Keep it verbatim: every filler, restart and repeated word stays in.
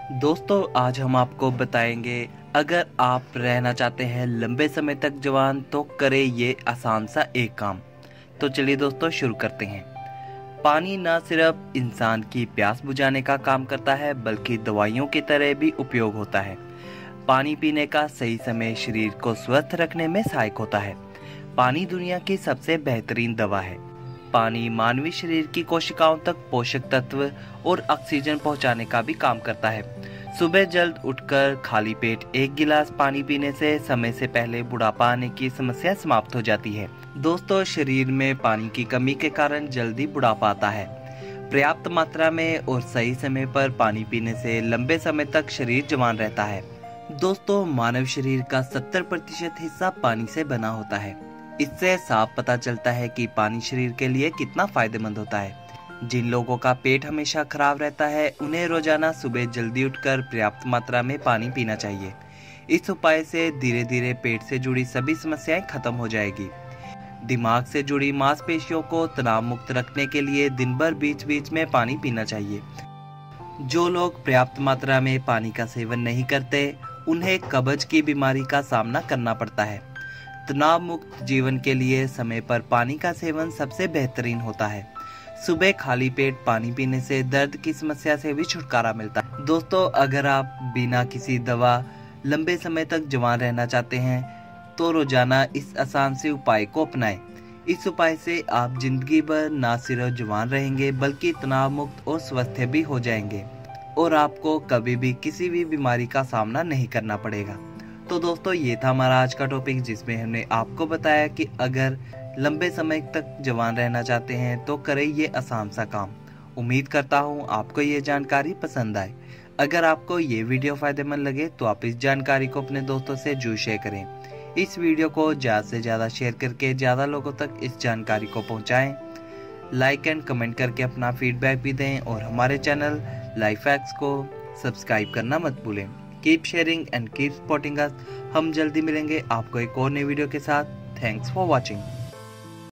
दोस्तों आज हम आपको बताएंगे, अगर आप रहना चाहते हैं लंबे समय तक जवान तो करें ये आसान सा एक काम। तो चलिए दोस्तों शुरू करते हैं। पानी न सिर्फ इंसान की प्यास बुझाने का काम करता है बल्कि दवाइयों की तरह भी उपयोग होता है। पानी पीने का सही समय शरीर को स्वस्थ रखने में सहायक होता है। पानी दुनिया की सबसे बेहतरीन दवा है। पानी मानवीय शरीर की कोशिकाओं तक पोषक तत्व और ऑक्सीजन पहुंचाने का भी काम करता है। सुबह जल्द उठकर खाली पेट एक गिलास पानी पीने से समय से पहले बुढ़ापा आने की समस्या समाप्त हो जाती है। दोस्तों शरीर में पानी की कमी के कारण जल्दी बुढ़ापा आता है। पर्याप्त मात्रा में और सही समय पर पानी पीने से लंबे समय तक शरीर जवान रहता है। दोस्तों मानव शरीर का सत्तर प्रतिशत हिस्सा पानी से बना होता है। इससे साफ पता चलता है कि पानी शरीर के लिए कितना फायदेमंद होता है। जिन लोगों का पेट हमेशा खराब रहता है उन्हें रोजाना सुबह जल्दी उठकर पर्याप्त मात्रा में पानी पीना चाहिए। इस उपाय से धीरे धीरे पेट से जुड़ी सभी समस्याएं खत्म हो जाएगी। दिमाग से जुड़ी मांसपेशियों को तनाव मुक्त रखने के लिए दिन भर बीच बीच में पानी पीना चाहिए। जो लोग पर्याप्त मात्रा में पानी का सेवन नहीं करते उन्हें कब्ज की बीमारी का सामना करना पड़ता है। तनाव मुक्त जीवन के लिए समय पर पानी का सेवन सबसे बेहतरीन होता है। सुबह खाली पेट पानी पीने से दर्द की समस्या से भी छुटकारा मिलता है। दोस्तों अगर आप बिना किसी दवा लंबे समय तक जवान रहना चाहते हैं तो रोजाना इस आसान से उपाय को अपनाएं। इस उपाय से आप जिंदगी भर न सिर्फ जवान रहेंगे बल्कि तनाव मुक्त और स्वस्थ भी हो जाएंगे और आपको कभी भी किसी भी बीमारी का सामना नहीं करना पड़ेगा। तो दोस्तों ये था हमारा आज का टॉपिक जिसमें हमने आपको बताया कि अगर लंबे समय तक जवान रहना चाहते हैं तो करें ये आसान सा काम। उम्मीद करता हूँ आपको ये जानकारी पसंद आए। अगर आपको ये वीडियो फायदेमंद लगे तो आप इस जानकारी को अपने दोस्तों से जरूर शेयर करें। इस वीडियो को ज़्यादा से ज़्यादा शेयर करके ज़्यादा लोगों तक इस जानकारी को पहुँचाएँ। लाइक एंड कमेंट करके अपना फीडबैक भी दें और हमारे चैनल लाइफ हैक्स को सब्सक्राइब करना मत भूलें। Keep sharing and keep supporting us. हम जल्दी मिलेंगे आपको एक और नई वीडियो के साथ। Thanks for watching.